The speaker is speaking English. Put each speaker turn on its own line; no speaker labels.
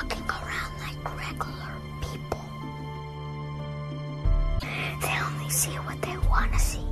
walking around like regular people. They only see what they want to see.